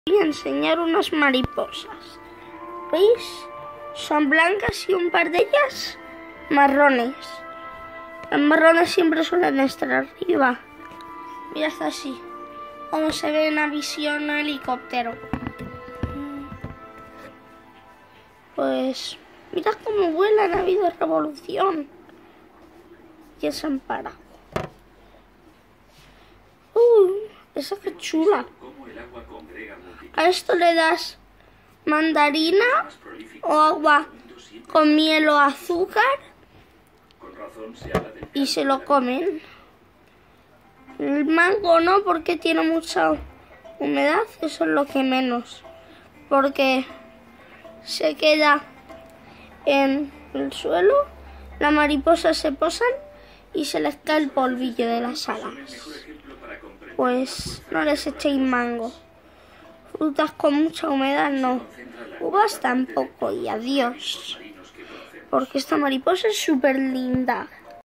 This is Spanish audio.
Voy a enseñar unas mariposas. ¿Veis? Son blancas y un par de ellas marrones. Las marrones siempre suelen estar arriba. Mirad así, como se ve en la visión a helicóptero. Pues mirad cómo vuelan, ha habido revolución. Ya se han parado. Esa que chula. A esto le das mandarina o agua con miel o azúcar y se lo comen. El mango no, porque tiene mucha humedad, eso es lo que menos, porque se queda en el suelo, las mariposas se posan y se les cae el polvillo de las alas. Pues no les echéis mango. Frutas con mucha humedad no. Uvas tampoco, y adiós. Porque esta mariposa es súper linda.